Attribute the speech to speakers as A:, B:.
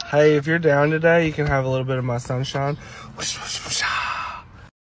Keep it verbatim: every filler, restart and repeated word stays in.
A: Hey, if you're down today, you can have a little bit of my sunshine. Whoosh, whoosh, whoosha.